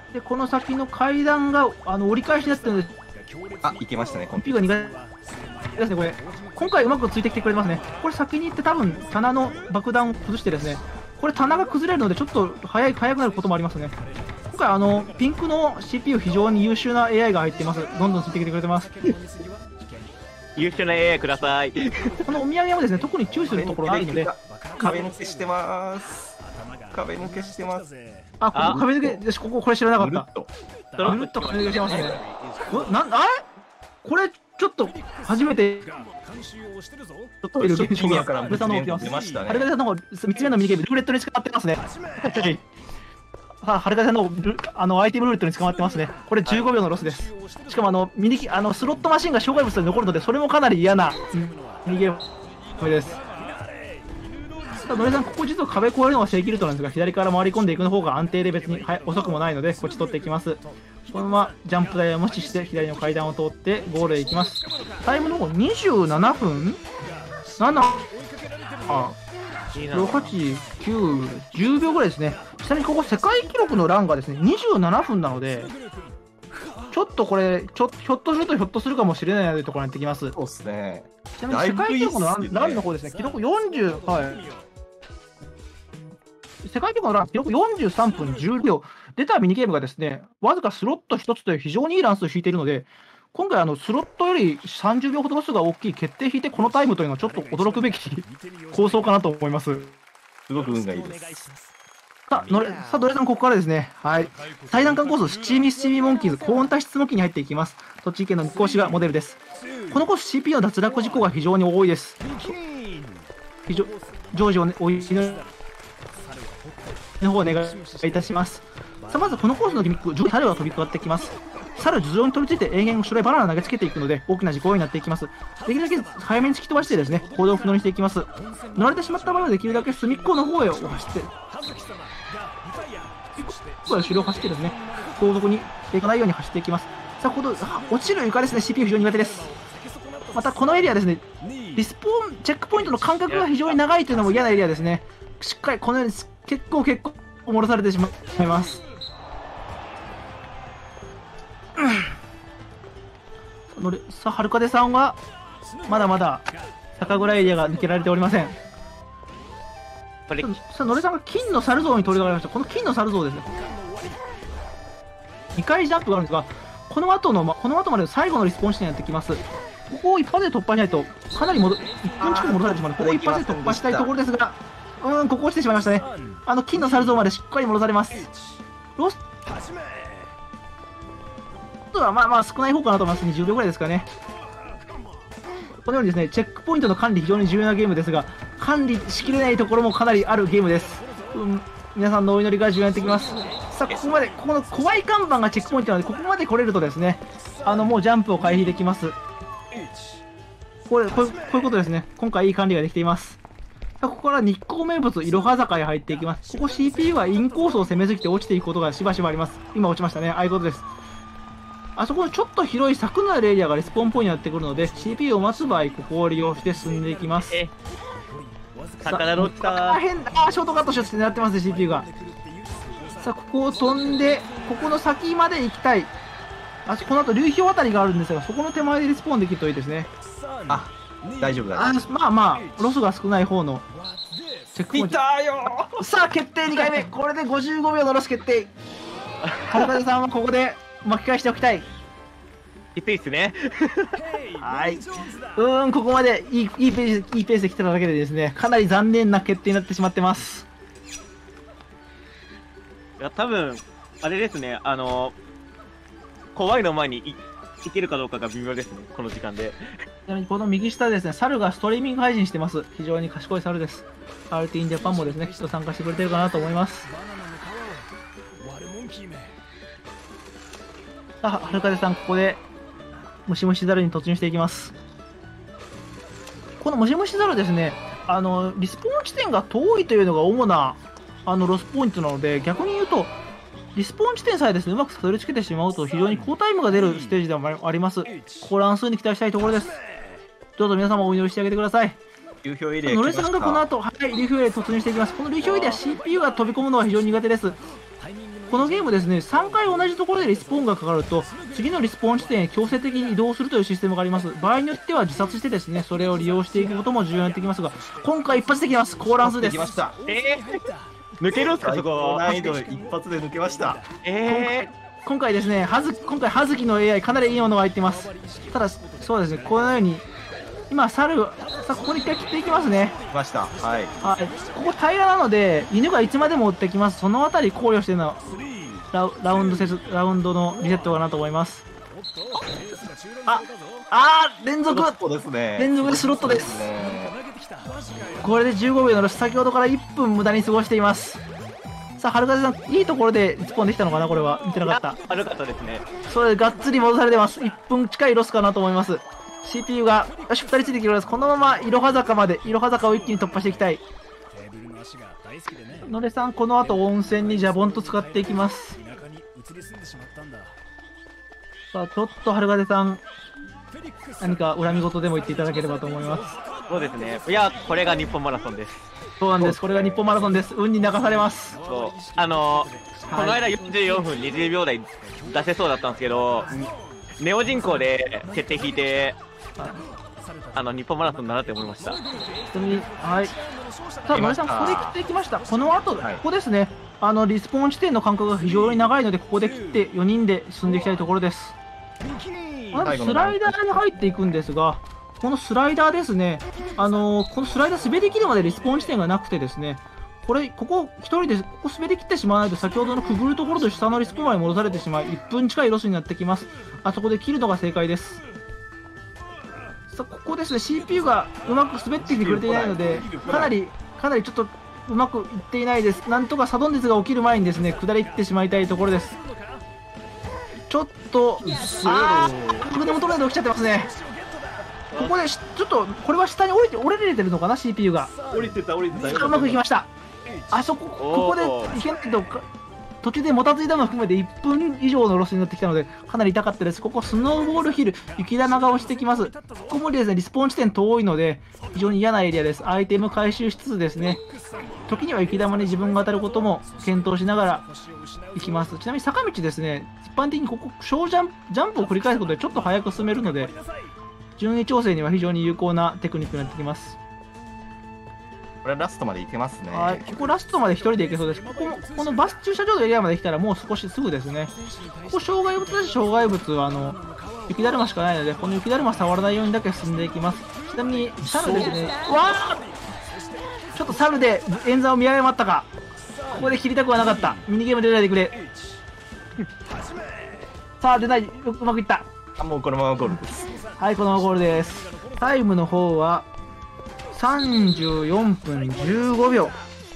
で、この先の階段が折り返しになってるので、 いけましたね。 コンピューが苦手ですね、これ。今回うまくついてきてくれてますね。これ先に行って多分棚の爆弾を崩してですね、これ棚が崩れるのでちょっと早くなることもありますね。今回ピンクの CPU 非常に優秀な AI が入っています。どんどんついてきてくれてます。 優秀な AI ください。 このお土産もですね、特に注意するところないので。 壁抜けしてます。壁抜けしてます。 ここ壁抜け、よし、これ知らなかった。ぐるっと壁抜けしてますね。これ、ちょっと、初めて、ちょっと現象が、ブサの起きます。春風さんの方、3つ目のミニゲーム、ルーレットに捕まってますね。春風さんのアイテムルーレットに捕まってますね。これ15秒のロスです。しかもスロットマシンが障害物で残るので、それもかなり嫌なミニゲームです。野れさん、ここ実は壁越えるのが正規ルートなんですが、左から回り込んでいくの方が安定で別に、遅くもないので、こっち取っていきます。このままジャンプ台を無視して、左の階段を通ってゴールへ行きます。タイムの方27分 ?7、6、8、9、10秒ぐらいですね。ちなみにここ世界記録の欄がですね、27分なので、ちょっとこれ、ひょっとするかもしれないというところになってきます。 そうですね。 ちなみに世界記録の欄の方ですね、記録40、世界記録の欄、記録43分10秒。出たミニゲームがですね、わずかスロット1つという非常にいい乱数を引いているので、今回スロットより30秒ほどロスが大きい決定引いてこのタイムというのはちょっと驚くべき構想かなと思います。 すごく運がいいです。 さあ、ドレさん、ここからですね。はい。最難関コース、スチーミースチーミーモンキーズ、高温多湿模機に入っていきます。栃木県の日光市がモデルです。このコース、CPU の脱落事故が非常に多いです。常時をお祈りの方をお願いいたします。さあ、まずこのコースのギミック、上に猿が飛びかかってきます。猿頭上に飛びついて永遠後ろへバナナ投げつけていくので大きな事故になっていきます。できるだけ早めに突き飛ばしてですね、行動不能にしていきます。乗られてしまった場合はできるだけ隅っこの方へ走って、後ろを走ってですね、後続に行かないように走っていきます。さあ、落ちる床ですね、CPU 非常に苦手です。またこのエリアですね、リスポーン、チェックポイントの間隔が非常に長いというのも嫌なエリアですね。しっかりこのように結構戻されてしまいます。さあ、はるかでさんはまだまだ酒蔵エリアが抜けられておりません。さあ、のれさんが金の猿像に取り掛かりました。この金の猿像ですね。2回ジャンプがあるんですが、この後まで最後のリスポーン地点にやってきます。ここを一発で突破しないと、かなり1分近く戻されてしまうので、ここを一発で突破したいところですが、ここ落ちてしまいましたね。金の猿像までしっかり戻されます。ロスはまあ少ない方かなと思います。20秒ぐらいですかね。このようにですね、チェックポイントの管理非常に重要なゲームですが、管理しきれないところもかなりあるゲームです。皆さんのお祈りが重要になってきます。さあ、ここの怖い看板がチェックポイントなので、ここまで来れるとですね、もうジャンプを回避できます。こういうことですね。今回いい管理ができています。さあ、ここから日光名物、いろは坂へ入っていきます。ここ CPU はインコースを攻めすぎて落ちていくことがしばしばあります。今落ちましたね。ああいうことです。あそこのちょっと広い柵のあるエリアがレスポーンポイントになってくるので、CPU を待つ場合、ここを利用して進んでいきます。 魚の来た。 ショートカットしようって狙ってますね、CPU が。さあ、ここを飛んで、ここの先まで行きたい。この後、流氷あたりがあるんですが、そこの手前でリスポーンできるといいですね。 大丈夫だ。 まあ、ロスが少ない方のチェックポイント。さあ、決定2回目。これで55秒のロス決定。はるかぜさんはここで巻き返しておきたい。 きついっすね。 はい。ここまでいいペースで来てただけでですね、かなり残念な決定になってしまってます。 いや、多分、あれですね、怖いの前にいけるかどうかが微妙ですね、この時間で。 ちなみにこの右下ですね、猿がストリーミング配信してます。非常に賢い猿です。RT in Japan もですね、きっと参加してくれてるかなと思います。さあ、はるかぜさん、ここで、ムシムシザルに突入していきます。このムシムシザルですね、リスポーン地点が遠いというのが主な、ロスポイントなので、逆に言うと、リスポーン地点さえですね、うまくたどり着けてしまうと、非常に高タイムが出るステージでもあります。こ乱数に期待したいところです。どうぞ皆様お祈りしてあげてください。 流氷エリアのれさんがこの後、流氷エリアに突入していきます。この流氷エリア CPU が飛び込むのは非常に苦手です。このゲームですね、3回同じところでリスポーンがかかると、次のリスポーン地点へ強制的に移動するというシステムがあります。場合によっては自殺してですね、それを利用していくことも重要になってきますが、今回一発できます。高乱数です。 抜けるんすか、そこは。 難易度一発で抜けました。 今回ですね、今回、葉月の AI かなりいいものが入っています。ただ、そうですね、このように、今、さあ、ここに一回切っていきますね。 来ました。はい。 ここ平らなので、犬がいつまでも追ってきます。そのあたり考慮してのラウンドのリセットかなと思います。連続でスロットです。これで15秒のロス、先ほどから1分無駄に過ごしています。さあ、はるかぜさん、いいところでリスポーンできたのかな、これは。見てなかった。 悪かったですね。 それでがっつり戻されてます。1分近いロスかなと思います。CPU が、よし、2人ついてきてくれます。このままいろは坂を一気に突破していきたい。のれさん、この後温泉にジャボンと使っていきます。さあ、ちょっとはるかぜさん、何か恨み事でも言っていただければと思います。 そうですね。いや、これが日本マラソンです。 そうなんです。これが日本マラソンです。運に流されます。 そう。この間44分20秒台出せそうだったんですけど、ネオ人口で決定引いて、日本マラソンだなって思いました。 ちなみに、はい。さあ、森さん、ここで切っていきました。この後、ここですね。リスポーン地点の間隔が非常に長いので、ここで切って4人で進んでいきたいところです。まずスライダーに入っていくんですが、このスライダーですね、このスライダー滑り切るまでリスポーン地点がなくてですね、 ここ一人で、ここ滑り切ってしまわないと、先ほどのくぐるところと下のリスポーンまで戻されてしまい、1分近いロスになってきます。あそこで切るのが正解です。さあ、ここですね、CPU がうまく滑ってきてくれていないので、かなりちょっとうまくいっていないです。なんとかサドンデスが起きる前にですね、下り切ってしまいたいところです。ちょっと、これでもトレード起きちゃってますね。ここでちょっと、これは下に折れてるのかな、CPU が。 降りてた。うまくいきました。ここでいけないと、途中でもたついたのを含めて1分以上のロスになってきたので、かなり痛かったです。ここ、スノーボールヒル、雪玉が落ちてきます。ここもですね、リスポーン地点遠いので、非常に嫌なエリアです。アイテム回収しつつですね、時には雪玉に自分が当たることも検討しながら行きます。ちなみに坂道ですね、一般的にここ、小ジャンプを繰り返すことでちょっと速く進めるので、順位調整には非常に有効なテクニックになってきます。 これラストまで行けますね。 はい、ここラストまで1人で行けそうです。このバス駐車場のエリアまで来たらもう少しすぐですね。ここ障害物だし、障害物は雪だるましかないので、この雪だるま触らないようにだけ進んでいきます。ちなみに、猿ですね。ちょっと猿で演算を見誤ったか。ここで切りたくはなかった。ミニゲーム出ないでくれ。さあ、出ない。うまくいった。 もうこのままゴールです。 はい、このままゴールです。タイムの方は、34分15秒。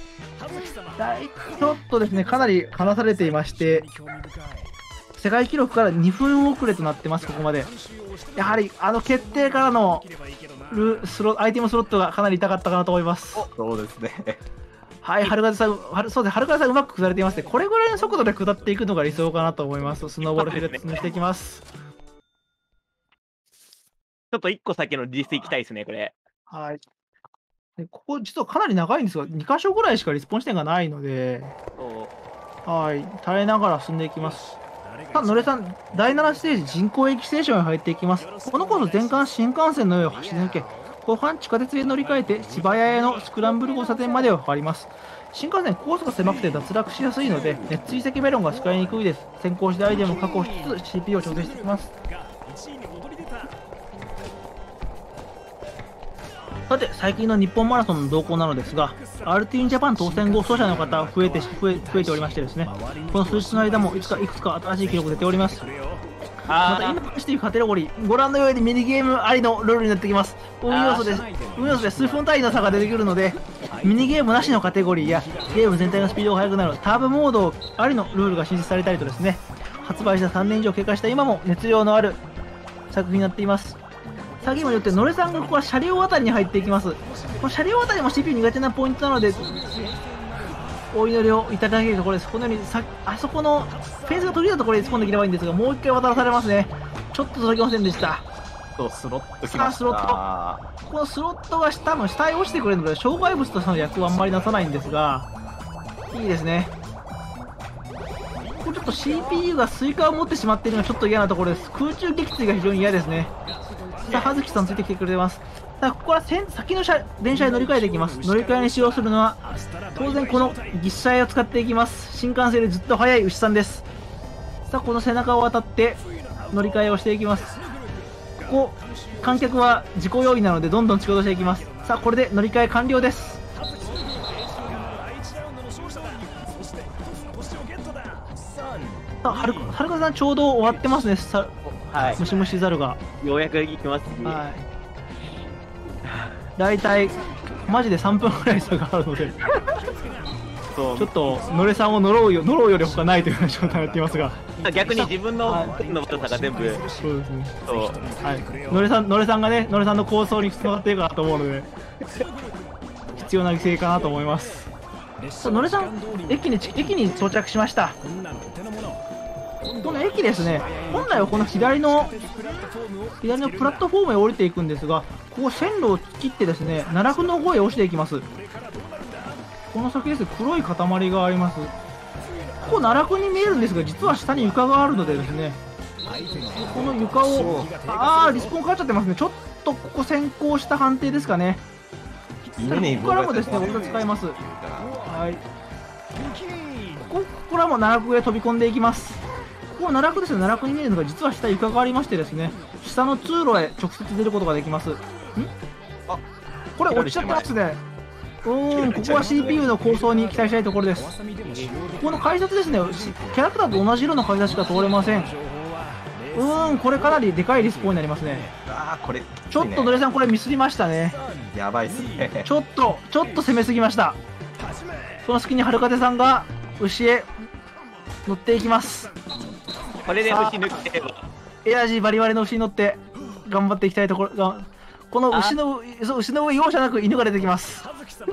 ちょっとですね、かなり離されていまして、世界記録から2分遅れとなってます、ここまで。やはり、決定からのアイテムスロットがかなり痛かったかなと思います。 そうですね。 はい、春風さんうまく下れていますね。これぐらいの速度で下っていくのが理想かなと思います。スノーボールフェレットにしていきます。 ちょっと1個先のリリース行きたいですね、これ。 はい。でここ実はかなり長いんですが、2箇所ぐらいしかリスポン地点がないので、はい、耐えながら進んでいきます。さあ、野出さん、第7ステージ人工駅ステーションに入っていきます。このコース全館新幹線の上を走り抜け、後半地下鉄へ乗り換えて芝谷へのスクランブル交差点までを上がります。新幹線コースが狭くて脱落しやすいので、熱追跡メロンが使いにくいです。先行してアイテムを確保しつつ CPU を調整していきます。さて、最近の日本マラソンの動向なのですが、RT ジャパン当選後、走者の方増えておりましてですね、この数日の間もいくつか新しい記録出ております。また今走っているカテゴリー、ご覧のようにミニゲームありのルールになってきます。運要素で数分単位の差が出てくるので、ミニゲームなしのカテゴリーやゲーム全体のスピードが速くなるターボモードありのルールが新設されたりとですね、発売した3年以上経過した今も熱量のある作品になっています。さっきも言って、野出さんがここは車両あたりに入っていきます。この車両あたりも CPU 苦手なポイントなので、お祈りをいただけるところです。このようにあそこのフェンスが途切れたところに突っ込んできればいいんですが、もう一回渡らされますね。ちょっと届きませんでした。 スロットきました。 スロット。このスロットが多分下へ落ちてくれるので、障害物としての役はあんまりなさないんですが、いいですね。ここちょっと CPU がスイカを持ってしまっているのがちょっと嫌なところです。空中撃墜が非常に嫌ですね。さあ、葉月さんついてきてくれてます。さあ、ここから先の電車へ乗り換えていきます。乗り換えに使用するのは、当然このぎっしゃいを使っていきます。新幹線でずっと速い牛さんです。さあ、この背中を渡って乗り換えをしていきます。ここ、観客は自己用意なのでどんどん近寄していきます。さあ、これで乗り換え完了です。さあ、はるかさんちょうど終わってますね。 はい、 ムシムシザルがようやく行きますね。 はい、大体マジで3分ぐらい差があるのでちょっと野出さんを乗ろうより他ないというような状態になっていますが、 逆に自分の太さが全部、 そうですね、はい、野出さんがね、野出さんの構想につながっているかなと思うので必要な犠牲かなと思います。野出さん、駅に到着しました。この駅ですね、本来はこの左のプラットフォームへ降りていくんですが、ここ線路を切ってですね、奈落の方へ落ちていきます。この先ですね、黒い塊があります。ここ奈落に見えるんですが、実は下に床があるのでですね、この床を、リスポンかかっちゃってますね。ちょっとここ先行した判定ですかね。ここからもですね、俺が使います。はい。ここからも奈落へ飛び込んでいきます。ここ奈落ですね。奈落に見えるのが実は下床がありましてですね、下の通路へ直接出ることができます。これ落ちちゃってますね。 ここは CPU の構想に期待したいところです。ここの改札ですね、キャラクターと同じ色の改札しか通れません。これかなりでかいリスポーンになりますね。 これ、 ちょっとノレさんこれミスりましたね。 やばいっすね。 ちょっと攻めすぎました。その隙に春風さんが牛へ乗っていきます。 これで牛抜ければ。 エナジーバリバリの牛に乗って頑張っていきたいところ。この牛の上容赦なく犬が出てきます。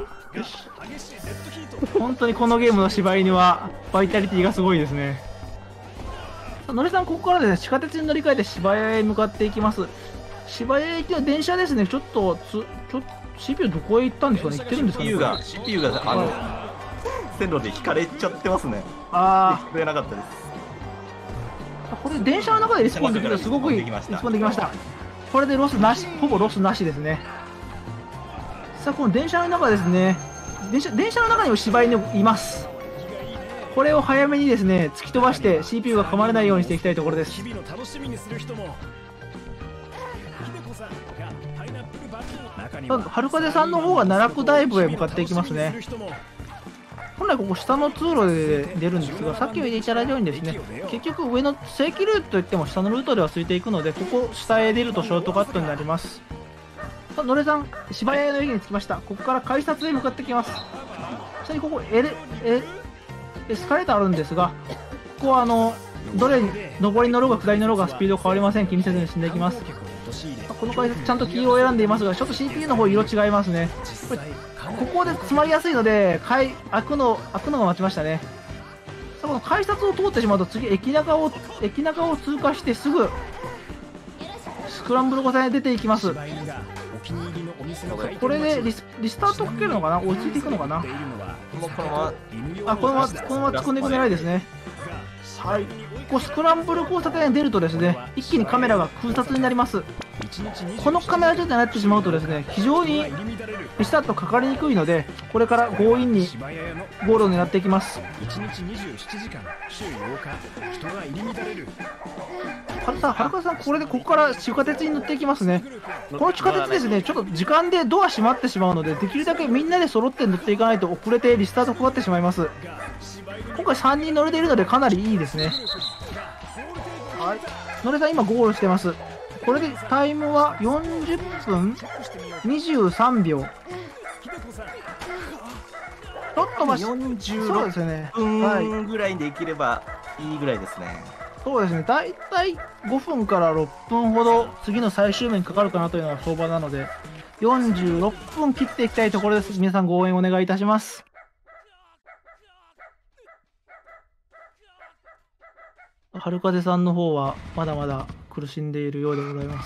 本当にこのゲームの柴犬はバイタリティがすごいですね。のりさん、ここからですね、地下鉄に乗り換えて芝屋へ向かっていきます。芝屋駅の電車ですね、CPU どこへ行ったんですかね、行ってるんですかね。 CPU が線路で引かれちゃってますね。聞こえなかったです。 これ電車の中でリスポーンできるとすごくいいリスポーンできました。これでロスなし、ほぼロスなしですね。さあ、この電車の中ですね、電車の中にも柴犬います。これを早めにですね突き飛ばして CPU が噛まれないようにしていきたいところです。春風さんの方が奈落ダイブへ向かっていきますね。本来ここ下の通路で出るんですが、さっきも言っていただいたようにですね、結局上の正規ルートといっても下のルートでは空いていくので、ここ下へ出るとショートカットになります。さあ、のれさん、芝屋の駅に着きました。ここから改札へ向かってきます。ちなみにここエスカレーターあるんですが、ここはどれに上り乗ろうが下り乗ろうがスピード変わりません。気にせずに進んでいきます。この改札ちゃんと黄色を選んでいますが、ちょっと CPU の方色違いますね。ここで詰まりやすいので開くのが待ちましたね。さあ、この改札を通ってしまうと次駅中を通過してすぐスクランブル交差点へ出ていきます。これでリスタートかけるのかな、落ち着いていくのかな。このまま突っ込んでいく狙いですね。はい、ここスクランブル交差点に出るとですね、一気にカメラが空撮になります。このカメラ状態になってしまうとですね、非常にリスタートかかりにくいので、これから強引にゴールを狙っていきます。はるかさん、ここから地下鉄に乗っていきますね。この地下鉄ですね、ちょっと時間でドア閉まってしまうので、できるだけみんなで揃って乗っていかないと遅れてリスタートかかってしまいます。今回3人乗れているのでかなりいいですね。はい、乗れさん今ゴールしてます。これでタイムは40分23秒。ちょっと 46分ぐらいでできればいいぐらいですね。 そうですね、だいたい5分から6分ほど次の最終面にかかるかなというのが相場なので、46分切っていきたいところです。皆さんご応援お願いいたします。春風さんの方はまだまだ苦しんでいるようでございます。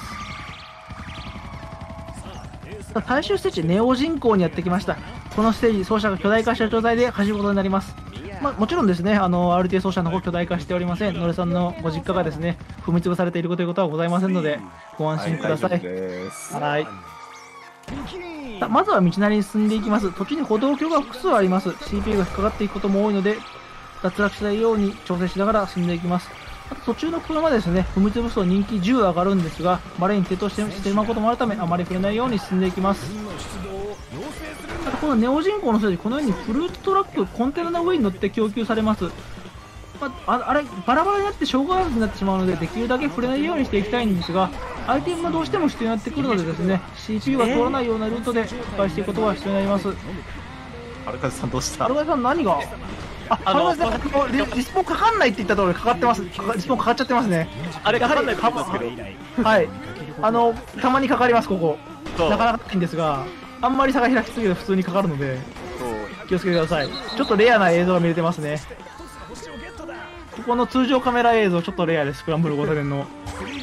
最終ステージネオ人口にやってきました。このステージ走者が巨大化した状態で走ることになります。もちろんですね、RTA 走者の方巨大化しておりません。のれさんのご実家がですね踏み潰されているということはございませんのでご安心ください。はい、まずは道なりに進んでいきます。途中に歩道橋が複数あります。 CPU が引っかかっていくことも多いので脱落しないように調整しながら進んでいきます。あと途中の車ですね、踏み潰すと人気10上がるんですが、バレに転倒してしまうこともあるためあまり触れないように進んでいきます。あとこのネオ人口のステージ、このようにフルーツトラックコンテナの上に乗って供給されます。あれバラバラになって障害物になってしまうので、できるだけ触れないようにしていきたいんですが、アイテムがどうしても必要になってくるのでですね、 CPU が通らないようなルートで迂回していくことが必要になります。 春風さんどうした？ 春風さん何が？春風さんリスポンかかんないって言ったところでかかってます。リスポンかかっちゃってますね。 あれかかんないと思いますけど、 はい、たまにかかります。ここなかなかないんですが、あんまり差が開きすぎると普通にかかるので気をつけてください。ちょっとレアな映像が見れてますね。ここの通常カメラ映像ちょっとレアです。スクランブル交差点の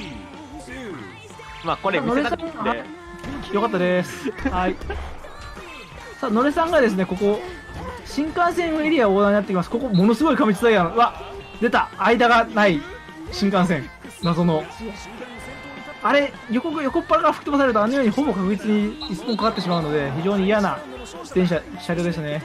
これ見せたくてよかったです。はい、さあのれさんがですね、ここ新幹線エリア横断になってきます。ここものすごい過密ダイヤの出た間がない新幹線、謎のあれ横っ腹から吹き飛ばされるとあのようにほぼ確実にリスポンかかってしまうので、非常に嫌な車両ですね。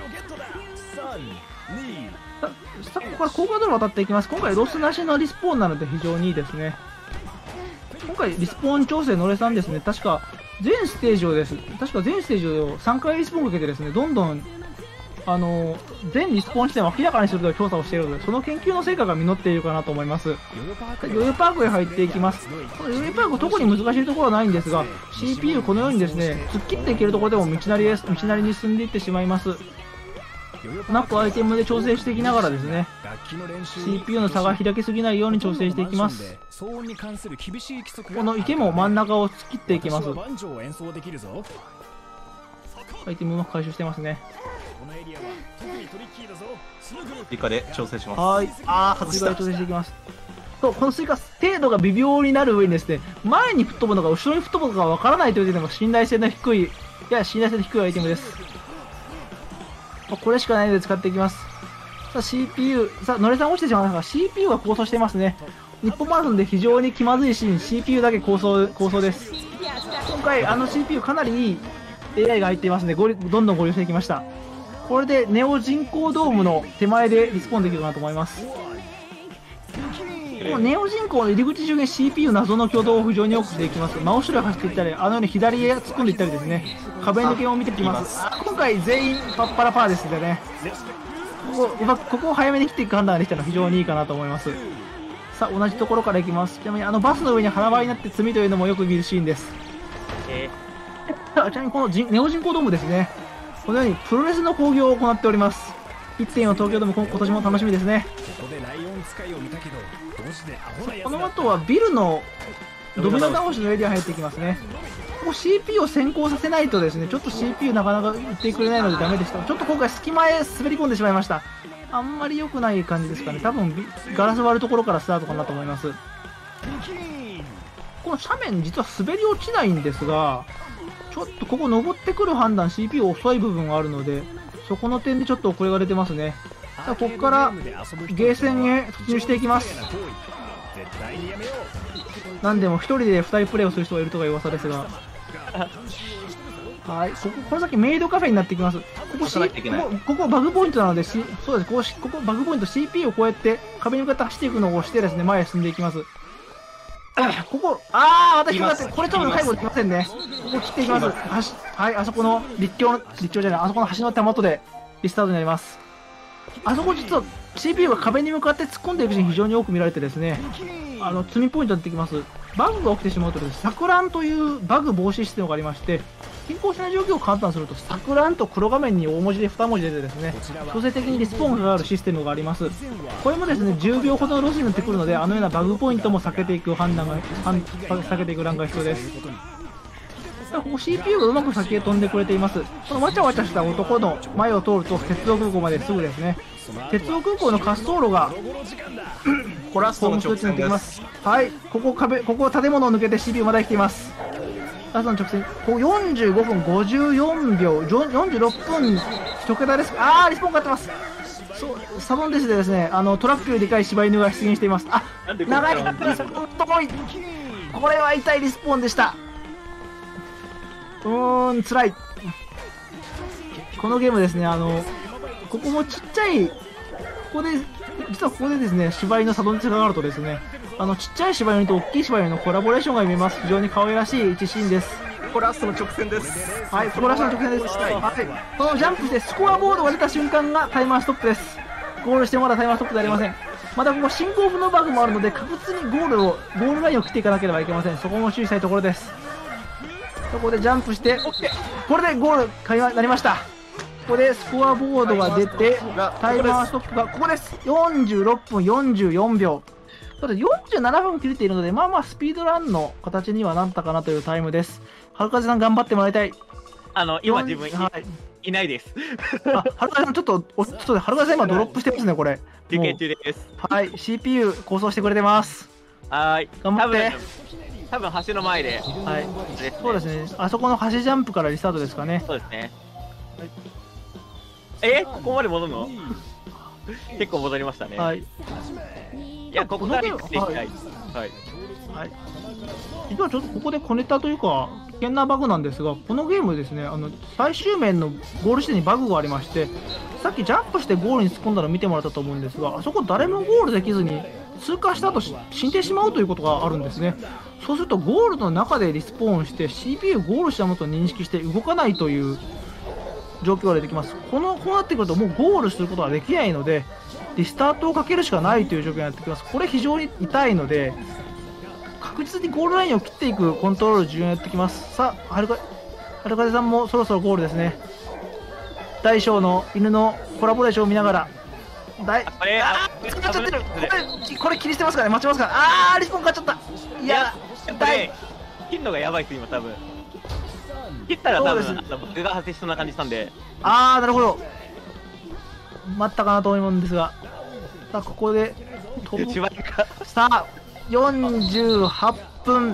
ここから高架道路を渡っていきます。今回ロスなしのリスポーンなので非常にいいですね。今回リスポーン調整のれさんですね、確か全ステージをです、確か全ステージを3回リスポーンかけてですね、どんどん、全リスポーン地点を明らかにするという調査をしているので、その研究の成果が実っているかなと思います。代々パークへ入っていきます。この代々パーク特に難しいところはないんですが、CPU このようにですね、突っ切っていけるところでも道なりに進んでいってしまいます。ナップアイテムで調整していきながらですね、CPU の差が開きすぎないように調整していきます。この池も真ん中を突っ切っていきます。アイテムうまく回収してますね。 追加で調整します。 はい。外した。調整していきます。と、この追加、程度が微妙になる上にですね、前に吹っ飛ぶのか後ろに吹っ飛ぶのかわからないという点でも信頼性の低いアイテムです。これしかないので使っていきます。さあ CPU、のれさん落ちてしまいますが、CPU が構想していますね。日本マラソンで非常に気まずいシーン、CPU だけ構想です。今回、CPU かなりいい AI が入っていますので、どんどん合流していきました。これでネオ人工ドームの手前でリスポンできるかなと思います。このネオ人工の入り口周辺 CPU 謎の挙動を非常に多くしていきます。真後ろへ走っていったり、ように左へ突っ込んでいったりですね、壁抜けを見ていきます。今回全員パッパラパーですのでね、ここを早めに切っていく判断ができたのは非常にいいかなと思います。さあ、同じところからいきます。ちなみにバスの上に腹ばいになって積みというのもよく見るシーンです。ちなみにこのネオ人工ドームですね、このようにプロレスの興行を行っております。1.4 東京ドーム今年も楽しみですね。この後はビルのドミノ倒しのエリア入っていきますね。ここ CPU を先行させないとですね、ちょっと CPU なかなか言ってくれないのでダメでした。ちょっと今回隙間へ滑り込んでしまいました。あんまり良くない感じですかね。多分ガラス割るところからスタートかなと思います。この斜面実は滑り落ちないんですが、ちょっとここ登ってくる判断 CPU 遅い部分があるので、そこの点でちょっと遅れが出てますね。さあここからゲーセンへ突入していきます。なんでも1人で2人プレイをする人がいるとかいう噂ですが、はい、この先メイドカフェになっていきます。ここバグポイントなので、そうです、ここバグポイント CPU をこうやって壁に向かって走っていくのを押してですね、前へ進んでいきます。私がこれ多分最後できませんね。ここ切っていきます。はい、あそこの立教じゃない、あそこの橋の手元でリスタートになります。あそこ実は CPU が壁に向かって突っ込んでいくシーン非常に多く見られてですね、積みポイントになってきます。バグが起きてしまうとですね、錯乱というバグ防止システムがありまして、進行しない状況を簡単にすると錯乱と黒画面に大文字で2文字出てですね、強制的にリスポーンがかかるシステムがあります。これもですね、10秒ほどのロスになってくるので、あのようなバグポイントも避けていくランが必要です。ここ CPU がうまく先へ飛んでくれています。このわちゃわちゃした男の前を通ると鉄道空港まですぐですね。鉄道空港の滑走路がコラストの直線です。 はい、ここ建物を抜けて CPU まで来ています。ラストの直線、ここ45分54秒、46分1桁です。リスポーンかかってます。サドンデスでですね、トラックよりでかい柴犬が出現しています。長いリスポーン遠い。これは痛いリスポーンでした。辛い。このゲームですね、ここもちっちゃい、実はここでですね、柴犬のサドンデスがあるとですね、ちっちゃい柴犬と大きい柴犬のコラボレーションが見えます。非常に可愛らしい1シーンです。 これラストの直線です。 はい、これラストの直線です。はい、このジャンプしてスコアボードが出た瞬間がタイマーストップです。ゴールしてもまだタイマーストップではありません。またここ進行不能バグもあるので、確実にゴールラインを切っていかなければいけません。そこも注意したいところです。そこでジャンプして、これでゴールになりました。ここでスコアボードが出て、タイマーストップがここです。46分44秒。47分切れているので、まあまあスピードランの形にはなったかなというタイムです。春風さん頑張ってもらいたい。 今自分いないです。 春風さんちょっと春風さん今ドロップしてますね、これ。 休憩中です。 はい、CPU 構想してくれてます。 はい。 頑張って。 多分橋の前で。 はい。そうですね。あそこの橋ジャンプからリスタートですかね。 そうですね。ここまで戻るの？結構戻りましたね。 はい。 いや、ここから行っていきたい。はい。 実はちょっとここで小ネタというか、危険なバグなんですが、このゲームですね、最終面のゴール地点にバグがありまして、さっきジャンプしてゴールに突っ込んだのを見てもらったと思うんですが、あそこ誰もゴールできずに、 通過した後死んでしまうということがあるんですね。そうするとゴールの中でリスポーンして CPU ゴールしたものと認識して動かないという状況が出てきます。こうなってくるともうゴールすることができないのでリスタートをかけるしかないという状況になってきます。これ非常に痛いので確実にゴールラインを切っていくコントロール重要になってきます。さあはるかぜさんもそろそろゴールですね。大小の犬のコラボレーションを見ながら使っちゃってる。これ気にしてますからね。待ちますからリスポン買っちゃった。いや切るのがやばいです今多分。切ったら多分僕が発生しそうな感じしたんで。 なるほど。待ったかなと思うんですが、さあここでさあ48分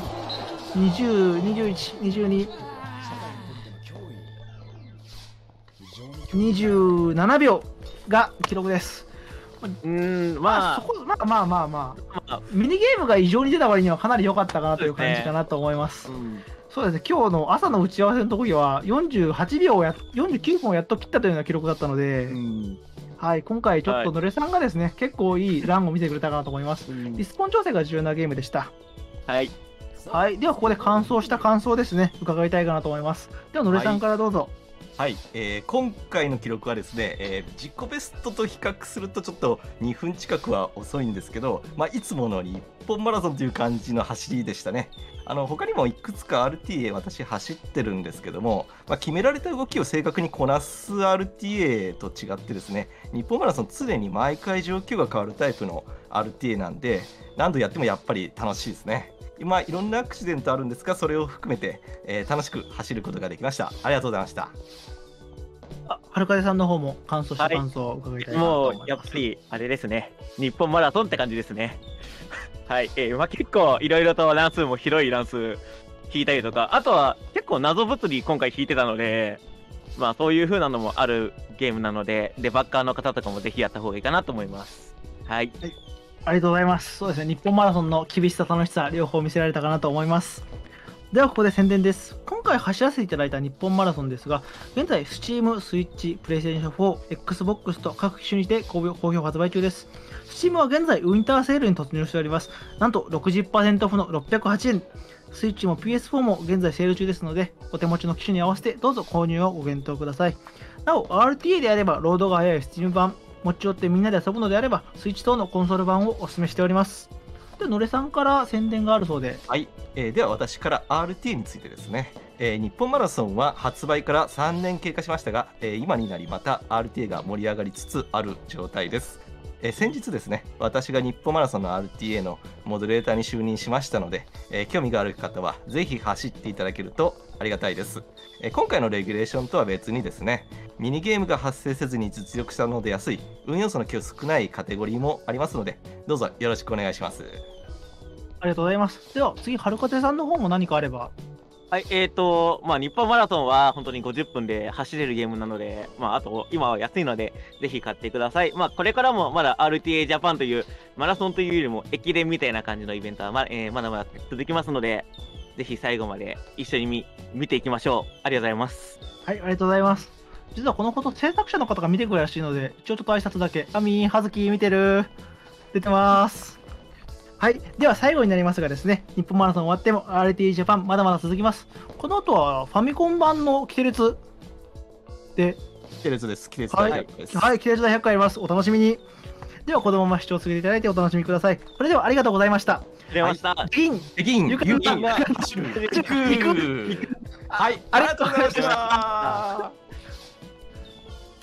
20、21、22、27秒が記録です。まあミニゲームが異常に出た割にはかなり良かったかなという感じかなと思います。そうですね、今日の朝の打ち合わせの時は48秒49分をやっと切ったというような記録だったので、はい、今回ちょっとのれさんがですね、結構いいランを見てくれたかなと思います。リスポン調整が重要なゲームでした。 はい。 はい、ではここで感想ですね、伺いたいかなと思います。ではのれさんからどうぞ。 はい、今回の記録はですね、自己ベストと比較するとちょっと2分近くは遅いんですけど、いつもの日本マラソンという感じの走りでしたね。他にもいくつか RTA 私走ってるんですけども、決められた動きを正確にこなす RTA と違ってですね、日本マラソン常に毎回状況が変わるタイプの RTA なんで、何度やってもやっぱり楽しいですね。今いろんなアクシデントあるんですが、それを含めて、楽しく走ることができました。ありがとうございました。 はるかぜさんの方も感想を伺いたいなと思います。 もうやっぱりあれですね、日本マラソンって感じですね。はい、結構いろいろと乱数も広い乱数引いたりとか、あとは結構謎物理今回引いてたので、そういう風なのもあるゲームなので、バッカーの方とかもぜひやった方がいいかなと思います。はい。 ありがとうございます。そうですね、日本マラソンの厳しさ楽しさ両方見せられたかなと思います。ではここで宣伝です。今回走らせていただいた日本マラソンですが、現在 Steam、Switch、PlayStation 4、Xbox と各機種にて好評発売中です。Steam は現在ウィンターセールに突入しております。なんと 60% オフの608円。Switch も PS4 も現在セール中ですので、お手持ちの機種に合わせてどうぞ購入をご検討ください。なお、RTA であればロードが速い Steam 版、持ち寄ってみんなで遊ぶのであれば、Switch 等のコンソール版をお勧めしております。で、のれさんから宣伝があるそうで。 はい、では私から RTA についてですね、日本マラソンは発売から3年経過しましたが、今になりまた RTA が盛り上がりつつある状態です。先日ですね、私が日本マラソンの RTA のモデレーターに就任しましたので、興味がある方はぜひ走っていただけるとありがたいです。今回のレギュレーションとは別にですね、ミニゲームが発生せずに実力差の出やすい運要素の少ないカテゴリーもありますので、どうぞよろしくお願いします。 ありがとうございます。では次、はるかぜさんの方も何かあれば。 はい、日本マラソンは本当に50分で走れるゲームなので、あと、今は安いので、ぜひ買ってください。これからもまだ RTA ジャパンという、マラソンというよりも駅伝みたいな感じのイベントはまだまだ続きますので、ぜひ最後まで一緒に見ていきましょう。ありがとうございます。 はい、ありがとうございます。実はこのこと、制作者の方が見てくれるらしいので、一応ちょっと挨拶だけ。はずき見てる？出てます。はい。では最後になりますがですね、日本マラソン終わっても RTA ジャパンまだまだ続きます。この後はファミコン版のキテレツで、 キテレツです。キテレツ第100回です。 はい、キテレツ第100回あります。お楽しみに。ではこのまま視聴していただいてお楽しみください。それではありがとうございました。 ありがとうございました。 ゆかんが走る。はい、ありがとうございました。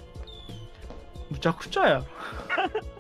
むちゃくちゃや。